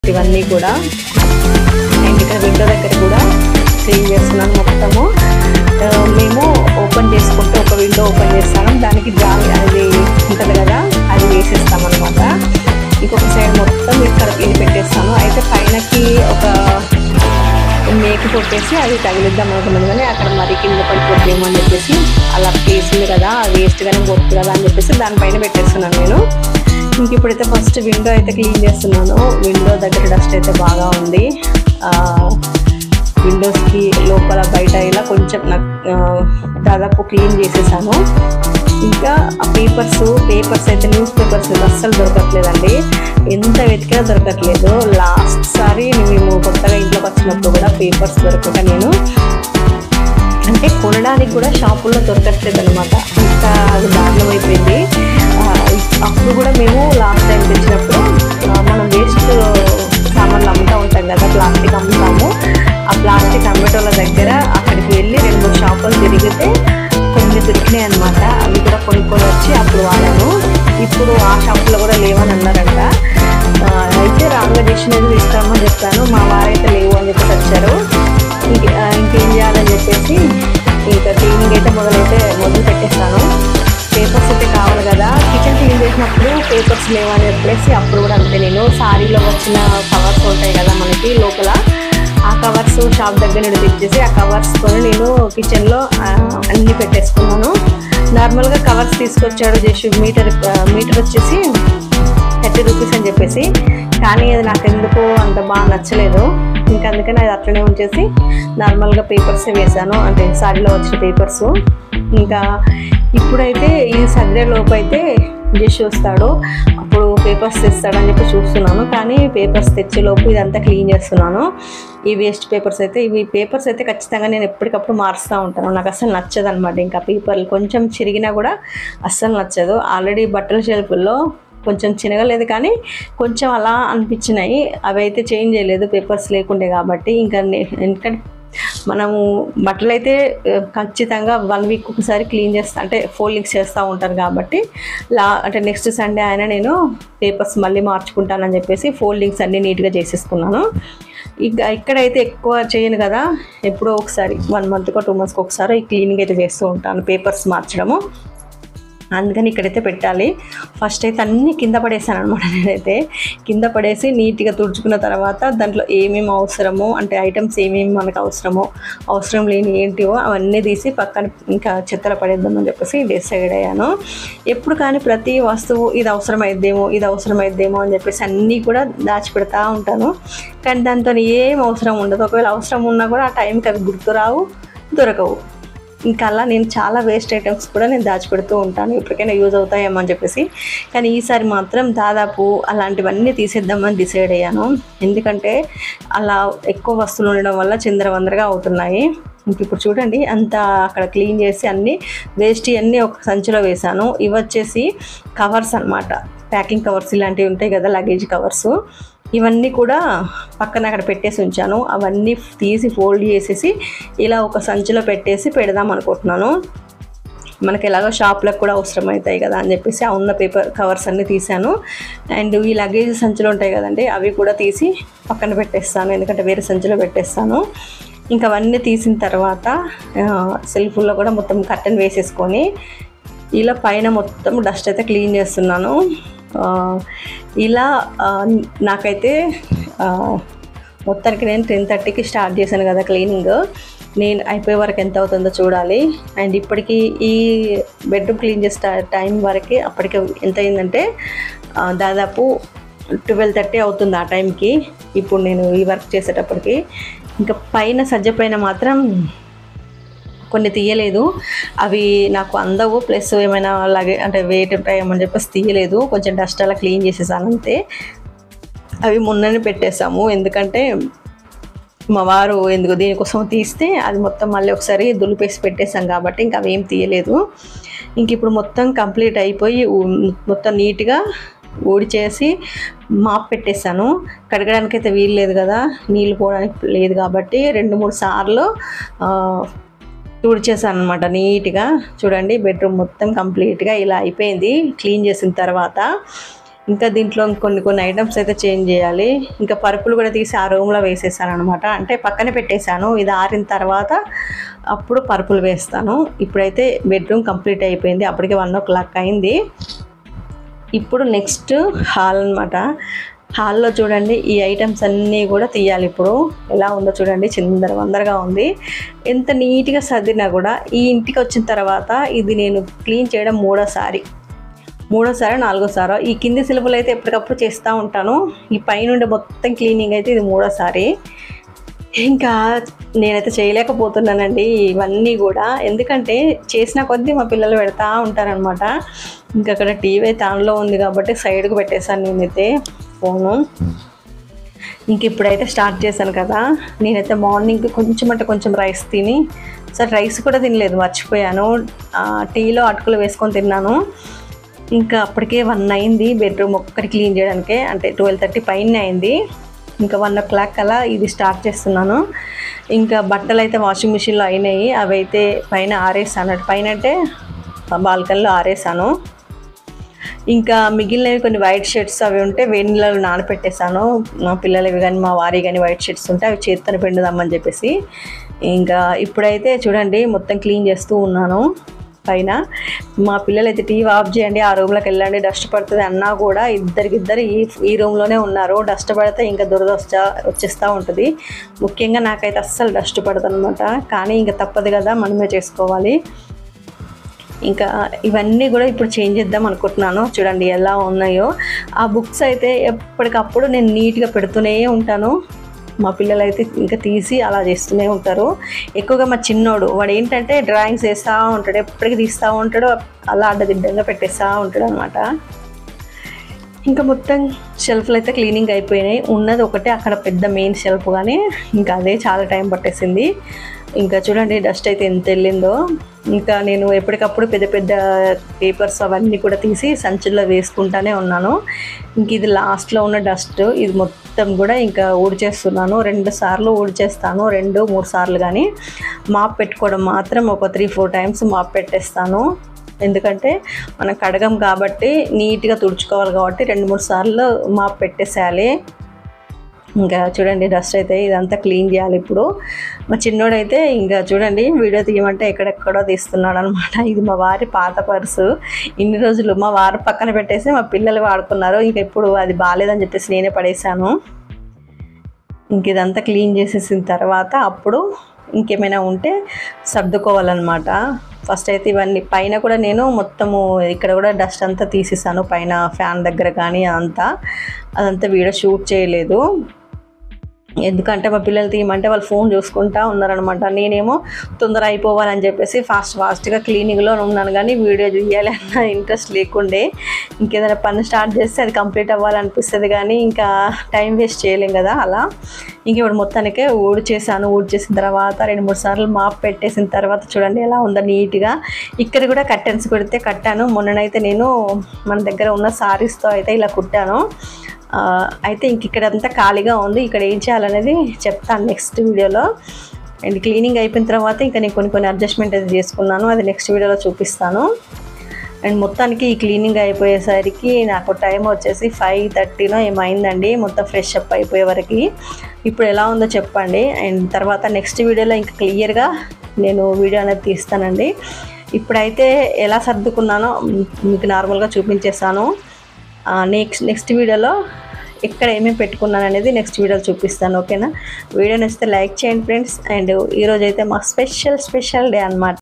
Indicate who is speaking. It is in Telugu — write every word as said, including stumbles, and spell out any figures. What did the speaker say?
Speaker 1: ఇవన్నీ కూడా అండ్ ఇక్కడ విండో దగ్గర కూడా క్లీన్ చేస్తున్నాను మొత్తము. మేము ఓపెన్ చేసుకుంటే ఒక విండో ఓపెన్ చేస్తాను, దానికి జాలి అది ఉంటుంది కదా అది వేసేస్తాం అనమాట. ఇంకొక సైడ్ మొత్తం ఇక్కడ ఇది పెట్టేస్తాను. అయితే పైనకి ఒక మేకి కొట్టేసి అది తగిలిద్దాం అనుకున్నాను, కానీ అక్కడ మరి కింద పడిపోతేమో అని చెప్పేసి అలా వేసింది కదా వేస్ట్గానే పోతుంది కదా అని చెప్పేసి దానిపైన పెట్టేస్తున్నాను నేను. ఇంక ఇప్పుడైతే ఫస్ట్ విండో అయితే క్లీన్ చేస్తున్నాను. విండో దగ్గర డస్ట్ అయితే బాగా ఉంది. విండోస్కి లోపల బయట ఇలా కొంచెం నాకు దాదాపు క్లీన్ చేసేసాను. ఇంకా ఆ పేపర్స్ పేపర్స్ అయితే న్యూస్ పేపర్స్ అస్సలు దొరకట్లేదండి, ఎంత వెతికినా దొరకట్లేదు. లాస్ట్ సారి మేము కొత్తగా ఇంట్లోకి వచ్చినప్పుడు కూడా పేపర్స్ దొరకక నేను అంటే కొనడానికి కూడా షాపుల్లో దొరకట్లేదు అనమాట, అంత అది దారుణం అయిపోయింది. అప్పుడు కూడా మేము లాస్ట్ టైం తెచ్చినప్పుడు మనం వేస్ట్ సామాన్లు అమ్ముతూ ఉంటాం కదా, ప్లాస్టిక్ అమ్ముతాము. ఆ ప్లాస్టిక్ అమ్మేటోళ్ళ దగ్గర అక్కడికి వెళ్ళి రెండు మూడు షాపులు తిరిగితే కొన్ని దొరికినాయి అనమాట. అవి కూడా కొనుక్కొని వచ్చి అప్పుడు వాడాను. ఇప్పుడు ఆ షాపులో కూడా లేవని అన్నారంట. అయితే రాంగా చేసినది తీసుకురమ్మని చెప్పాను, మా వారైతే లేవు అని చెప్పేసి వచ్చారు. ఇంక ఇంకేం చేయాలని చెప్పేసి ఇంకా క్లీనింగ్ అయితే మొదలైతే మొదలు పెట్టేస్తాను. పేపర్స్ అయితే కావాలి కదా, కిచెన్ క్లీన్ చేసినప్పుడు పేపర్స్ లేవని చెప్పేసి అప్పుడు కూడా అంతే. నేను సారీలో వచ్చిన కవర్స్ ఉంటాయి కదా మనకి లోపల, ఆ కవర్స్ షాప్ దగ్గర నుండి తెచ్చేసి ఆ కవర్స్తో నేను కిచెన్లో అన్నీ పెట్టేసుకున్నాను. నార్మల్గా కవర్స్ తీసుకొచ్చాడు జస్ట్ మీటర్ మీటర్ వచ్చేసి థర్టీ రూపీస్ అని చెప్పేసి, కానీ అది నాకు ఎందుకో అంత బాగా నచ్చలేదు. ఇంకా అందుకని అది అట్లనే ఉంచేసి నార్మల్గా పేపర్సే వేసాను, అంటే సారీలో వచ్చిన పేపర్స్. ఇంకా ఇప్పుడైతే ఈ సర్దే లోపు అయితే జస్ట్ చూస్తాడు, అప్పుడు పేపర్స్ తెస్తాడని చెప్పి చూస్తున్నాను. కానీ పేపర్స్ తెచ్చేలోపు ఇదంతా క్లీన్ చేస్తున్నాను. ఈ వేస్ట్ పేపర్స్ అయితే ఇవి పేపర్స్ అయితే ఖచ్చితంగా నేను ఎప్పటికప్పుడు మారుస్తూ ఉంటాను, నాకు అస్సలు నచ్చదు అనమాట. ఇంకా పేపర్లు కొంచెం చిరిగినా కూడా అస్సలు నచ్చదు. ఆల్రెడీ బట్టల షెల్ఫ్లో కొంచెం చినగలేదు కానీ కొంచెం అలా అనిపించినాయి, అవి అయితే చేంజ్ చేయలేదు పేపర్స్ లేకుండే కాబట్టి. ఇంకా ఎందుకంటే మనము బట్టలు అయితే ఖచ్చితంగా వన్ వీక్ ఒకసారి క్లీన్ చేస్తా అంటే ఫోల్డింగ్స్ చేస్తూ ఉంటారు కాబట్టి లా అంటే నెక్స్ట్ సండే అయినా నేను పేపర్స్ మళ్ళీ మార్చుకుంటానని చెప్పేసి ఫోల్డింగ్స్ అన్నీ నీట్గా చేసేసుకున్నాను. ఇక ఇక్కడైతే ఎక్కువ చేయను కదా, ఎప్పుడో ఒకసారి వన్ మంత్కో టూ మంత్స్కి ఒకసారి ఈ క్లీనింగ్ అయితే చేస్తూ ఉంటాను పేపర్స్ మార్చడము. అందుకని ఇక్కడైతే పెట్టాలి. ఫస్ట్ అయితే అన్నీ కింద పడేసాను అనమాట. నేనైతే కింద పడేసి నీట్గా తుడుచుకున్న తర్వాత దాంట్లో ఏమేమి అవసరమో అంటే ఐటమ్స్ ఏమేమి మనకు అవసరమో అవసరం లేని ఏంటివో అవన్నీ తీసి పక్కన ఇంకా చెత్తలో పడేద్దామని చెప్పేసి డిసైడ్ అయ్యాను. ఎప్పుడు కానీ ప్రతి వస్తువు ఇది అవసరం అయిద్దేమో ఇది అవసరం అయిద్దేమో అని చెప్పేసి అన్నీ కూడా దాచిపెడతా ఉంటాను, కానీ దాంతో ఏం అవసరం ఉండదు. ఒకవేళ అవసరం ఉన్నా కూడా ఆ టైంకి అవి గుర్తురావు, దొరకవు. ఇంకా అలా నేను చాలా వేస్ట్ ఐటమ్స్ కూడా నేను దాచిపెడుతూ ఉంటాను, ఎప్పటికైనా యూజ్ అవుతాయేమో అని చెప్పేసి. కానీ ఈసారి మాత్రం దాదాపు అలాంటివన్నీ తీసేద్దామని డిసైడ్ అయ్యాను, ఎందుకంటే అలా ఎక్కువ వస్తువులు ఉండడం వల్ల చిందరవందరగా అవుతున్నాయి. ఇంక ఇప్పుడు చూడండి అంతా అక్కడ క్లీన్ చేసి అన్నీ వేస్ట్ అన్నీ ఒక సంచిలో వేసాను. ఇవి వచ్చేసి కవర్స్ అనమాట, ప్యాకింగ్ కవర్స్ ఇలాంటివి ఉంటాయి కదా లగేజ్ కవర్స్, ఇవన్నీ కూడా పక్కన అక్కడ పెట్టేసి ఉంచాను. అవన్నీ తీసి ఫోల్డ్ చేసేసి ఇలా ఒక సంచిలో పెట్టేసి పెడదాం అనుకుంటున్నాను. మనకి ఎలాగో షాప్లకు కూడా అవసరం అవుతాయి కదా అని చెప్పేసి ఆ ఉన్న పేపర్ కవర్స్ అన్నీ తీసాను. అండ్ ఈ లగేజ్ సంచులు ఉంటాయి కదండి అవి కూడా తీసి పక్కన పెట్టేస్తాను, ఎందుకంటే వేరే సంచిలో పెట్టేస్తాను. ఇంకా అవన్నీ తీసిన తర్వాత సెల్ఫ్లో కూడా మొత్తం కర్టెన్ వేసేసుకొని ఇలా పైన మొత్తం డస్ట్ అయితే క్లీన్ చేస్తున్నాను. ఇలా నాకైతే మొత్తానికి నేను టెన్ థర్టీకి స్టార్ట్ చేశాను కదా క్లీనింగ్, నేను అయిపోయే వరకు ఎంత అవుతుందో చూడాలి. అండ్ ఇప్పటికి ఈ బెడ్రూమ్ క్లీన్ చేసే టైం వరకు అప్పటికి ఎంత అయిందంటే దాదాపు ట్వెల్వ్ థర్టీ అవుతుంది ఆ టైంకి ఇప్పుడు నేను ఈ వర్క్ చేసేటప్పటికి. ఇంకా పైన సజ్జ పైన మాత్రం కొన్ని తీయలేదు, అవి నాకు అందవు, ప్లస్ ఏమైనా అలాగే అంటే వెయిట్ ఉంటాయేమని చెప్పేసి తీయలేదు, కొంచెం డస్ట్ అలా క్లీన్ చేసేసాను అంతే. అవి మొన్ననే పెట్టేసాము, ఎందుకంటే మా వారు ఎందుకు దీనికోసం తీస్తే అది మొత్తం మళ్ళీ ఒకసారి దులిపేసి పెట్టేసాం కాబట్టి ఇంకా అవి ఏం తీయలేదు. ఇంక ఇప్పుడు మొత్తం కంప్లీట్ అయిపోయి మొత్తం నీట్గా ఊడిచేసి మాప్ పెట్టేశాను. కడగడానికి అయితే వీలు లేదు కదా, నీళ్ళు పోవడానికి లేదు కాబట్టి రెండు మూడు సార్లు తుడిచేసాను అనమాట నీట్గా. చూడండి బెడ్రూమ్ మొత్తం కంప్లీట్గా ఇలా అయిపోయింది క్లీన్ చేసిన తర్వాత. ఇంకా దీంట్లో కొన్ని కొన్ని ఐటమ్స్ అయితే చేంజ్ చేయాలి. ఇంకా పరుపులు కూడా తీసి ఆ రూమ్లో వేసేసాను అనమాట. అంటే పక్కనే పెట్టేశాను, ఇది ఆరిన తర్వాత అప్పుడు పరుపులు వేస్తాను. ఇప్పుడైతే బెడ్రూమ్ కంప్లీట్ అయిపోయింది, అప్పటికే వన్ ఓ క్లాక్ అయింది. ఇప్పుడు నెక్స్ట్ హాల్ అనమాట. హాల్లో చూడండి ఈ ఐటమ్స్ అన్నీ కూడా తీయాలి. ఇప్పుడు ఎలా ఉందో చూడండి, చిందర వందరగా ఉంది. ఎంత నీట్గా సర్దినా కూడా ఈ ఇంటికి వచ్చిన తర్వాత ఇది నేను క్లీన్ చేయడం మూడోసారి మూడోసారి నాలుగోసారో. ఈ కింది సిలుపులు అయితే ఎప్పటికప్పుడు చేస్తూ ఉంటాను, ఈ పైనుండి మొత్తం క్లీనింగ్ అయితే ఇది మూడోసారి. ఇంకా నేనైతే చేయలేకపోతున్నానండి ఇవన్నీ కూడా, ఎందుకంటే చేసిన కొద్దీ మా పిల్లలు పెడతా ఉంటారనమాట. ఇంకా అక్కడ టీవీ అయితే ఆన్లో ఉంది కాబట్టి సైడ్కి పెట్టేశాను నేనైతే ఫోను. ఇంక ఇప్పుడైతే స్టార్ట్ చేశాను కదా. నేనైతే మార్నింగ్ కొంచెం అంటే కొంచెం రైస్ తిని, సరే రైస్ కూడా తినలేదు మర్చిపోయాను, టీలో అటుకులు వేసుకొని తిన్నాను. ఇంకా అప్పటికే వన్ అయింది బెడ్రూమ్ ఒక్కటి క్లీన్ చేయడానికే, అంటే ట్వెల్వ్ థర్టీ పైన అయింది. ఇంకా వన్ ఓ క్లాక్ అలా ఇది స్టార్ట్ చేస్తున్నాను. ఇంకా బట్టలు అయితే వాషింగ్ మిషన్లో అయినాయి, అవి అయితే పైన ఆరేసాను, పైన అంటే బాల్కనీలో ఆరేసాను. ఇంకా మిగిలినవి కొన్ని వైట్ షర్ట్స్ అవి ఉంటే వేడి నీళ్ళలో నానపెట్టేశాను. మా పిల్లలవి కానీ మా వారి కానీ వైట్ షర్ట్స్ ఉంటే అవి చేత్తోనే పిండుదామని చెప్పేసి. ఇంకా ఇప్పుడైతే చూడండి మొత్తం క్లీన్ చేస్తూ ఉన్నాను పైన. మా పిల్లలు అయితే టీవీ ఆఫ్ చేయండి, ఆ రూమ్లోకి వెళ్ళండి డస్ట్ పడుతుంది అన్నా కూడా ఇద్దరికిద్దరు ఈ ఈ రూమ్లోనే ఉన్నారు. డస్ట్ పడితే ఇంకా దురద వచ్చా వచ్చేస్తూ ఉంటుంది. ముఖ్యంగా నాకైతే అస్సలు డస్ట్ పడుతుంది అనమాట, కానీ ఇంకా తప్పదు కదా, మనమే చేసుకోవాలి. ఇంకా ఇవన్నీ కూడా ఇప్పుడు చేంజ్ చేద్దాం అనుకుంటున్నాను. చూడండి ఎలా ఉన్నాయో. ఆ బుక్స్ అయితే ఎప్పటికప్పుడు నేను నీట్గా పెడుతూనే ఉంటాను. మా పిల్లలు అయితే ఇంకా తీసి అలా చేస్తూనే ఉంటారు. ఎక్కువగా మా చిన్నోడు వాడు ఏంటంటే డ్రాయింగ్స్ వేస్తూ ఉంటాడు, ఎప్పటికీ తీస్తూ ఉంటాడు, అలా అడ్డదిడ్డంగా పెట్టేస్తూ ఉంటాడు అనమాట. ఇంకా మొత్తం షెల్ఫ్లు అయితే క్లీనింగ్ అయిపోయినాయి. ఉన్నది ఒకటే అక్కడ పెద్ద మెయిన్ షెల్ఫ్, కానీ ఇంకా అదే చాలా టైం పట్టేసింది. ఇంకా చూడండి డస్ట్ అయితే ఎంత వెళ్ళిందో. ఇంకా నేను ఎప్పటికప్పుడు పెద్ద పెద్ద పేపర్స్ అవన్నీ కూడా తీసి సంచుల్లో వేసుకుంటానే ఉన్నాను. ఇంక ఇది లాస్ట్లో ఉన్న డస్ట్ ఇది మొత్తం కూడా ఇంకా ఊడ్చేస్తున్నాను. రెండు సార్లు ఊడ్చేస్తాను, రెండు మూడు సార్లు, కానీ మాప్ పెట్టుకోవడం మాత్రం ఒక త్రీ ఫోర్ టైమ్స్ మాప్ పెట్టేస్తాను. ఎందుకంటే మనం కడగం కాబట్టి నీట్గా తుడుచుకోవాలి కాబట్టి రెండు మూడు సార్లు మాప్ పెట్టేసేయాలి. ఇంకా చూడండి డస్ట్ అయితే ఇదంతా క్లీన్ చేయాలి ఇప్పుడు. మా చిన్నోడైతే ఇంకా చూడండి వీడియో తీయమంటే ఎక్కడెక్కడో తీస్తున్నాడు అనమాట. ఇది మా వారి పాత పర్సు, ఇన్ని రోజులు మా వారు పక్కన పెట్టేసి మా పిల్లలు వాడుకున్నారు. ఇంక ఇప్పుడు అది బాగాలేదని చెప్పేసి నేనే పడేసాను. ఇంక ఇదంతా క్లీన్ చేసేసిన తర్వాత అప్పుడు ఇంకేమైనా ఉంటే సర్దుకోవాలన్నమాట. ఫస్ట్ అయితే ఇవన్నీ పైన కూడా నేను మొత్తము ఇక్కడ కూడా డస్ట్ అంతా తీసేసాను, పైన ఫ్యాన్ దగ్గర కానీ అంతా అదంతా వీడియో షూట్ చేయలేదు. ఎందుకంటే మా పిల్లలు తీయమంటే వాళ్ళు ఫోన్ చూసుకుంటూ ఉన్నారనమాట. నేనేమో తొందర అయిపోవాలని చెప్పేసి ఫాస్ట్ ఫాస్ట్గా క్లీనింగ్లో ఉన్నాను, కానీ వీడియో తీయాలి అన్న ఇంట్రెస్ట్ లేకుండే. ఇంకేదైనా పని స్టార్ట్ చేస్తే అది కంప్లీట్ అవ్వాలనిపిస్తుంది, కానీ ఇంకా టైం వేస్ట్ చేయలేం కదా అలా. ఇంక ఇప్పుడు మొత్తానికే ఊడ్చేసాను. ఊడ్చేసిన తర్వాత రెండు మూడు సార్లు మాప్ పెట్టేసిన తర్వాత చూడండి ఎలా ఉందో నీట్గా. ఇక్కడ కూడా కర్టెన్స్ పెడితే కట్టాను. మొన్ననైతే నేను మన దగ్గర ఉన్న సారీస్తో అయితే ఇలా కుట్టాను. అయితే ఇంక ఇక్కడ అంతా ఖాళీగా ఉంది, ఇక్కడ ఏం చేయాలనేది చెప్తాను నెక్స్ట్ వీడియోలో. అండ్ క్లీనింగ్ అయిపోయిన తర్వాత ఇంకా నేను కొన్ని కొన్ని అడ్జస్ట్మెంట్ అయితే చేసుకున్నాను, అది నెక్స్ట్ వీడియోలో చూపిస్తాను. అండ్ మొత్తానికి ఈ క్లీనింగ్ అయిపోయేసరికి నాకు టైం వచ్చేసి ఫైవ్ థర్టీనో ఏమైందండి, మొత్తం ఫ్రెష్ అప్ అయిపోయే వరకు. ఇప్పుడు ఎలా ఉందో చెప్పండి. అండ్ తర్వాత నెక్స్ట్ వీడియోలో ఇంకా క్లియర్గా నేను వీడియో అనేది తీస్తానండి. ఇప్పుడైతే ఎలా సర్దుకున్నానో మీకు నార్మల్గా చూపించేస్తాను. నెక్స్ట్ నెక్స్ట్ వీడియోలో ఎక్కడ ఏమేమి పెట్టుకున్నాను అనేది నెక్స్ట్ వీడియోలో చూపిస్తాను, ఓకేనా. వీడియో నచ్చితే లైక్ చేయండి ఫ్రెండ్స్. అండ్ ఈరోజు అయితే మా స్పెషల్ స్పెషల్ డే అన్నమాట.